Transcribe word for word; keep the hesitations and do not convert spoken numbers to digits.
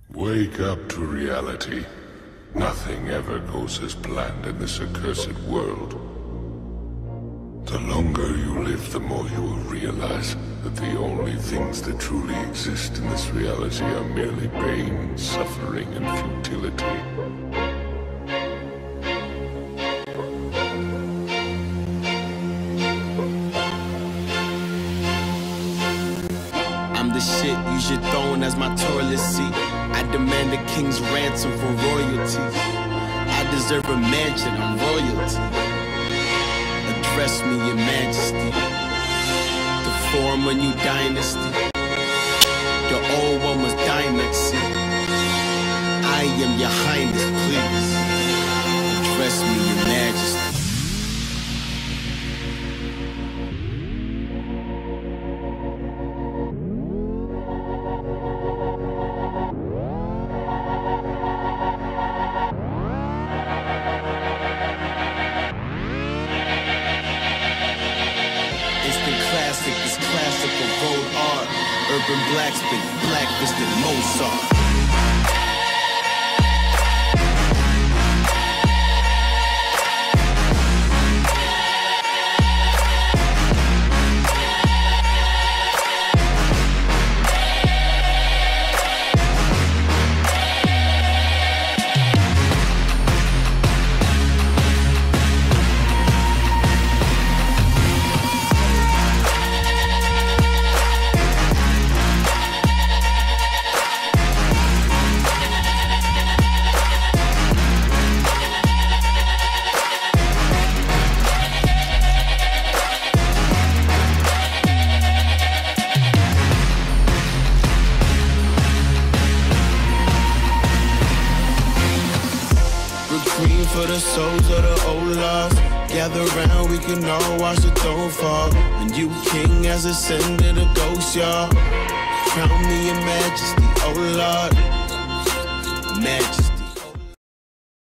Wake up to reality. Nothing ever goes as planned in this accursed world. The longer you live, the more you will realize that the only things that truly exist in this reality are merely pain, suffering, and futility. I'm the shit, use your throne as my toilet seat. I demand a king's ransom for royalty. I deserve a mansion, I'm royalty. Address me, your majesty. To form a new dynasty. The old one was dynasty. I am your highness, please. Address me, your majesty. Urban blacksmith, blacklisted Mozart. For the souls of the old lost, gather round, we can all watch the throne fall. And you king has ascended a ghost, y'all. Crown me your majesty, oh Lord. Majesty.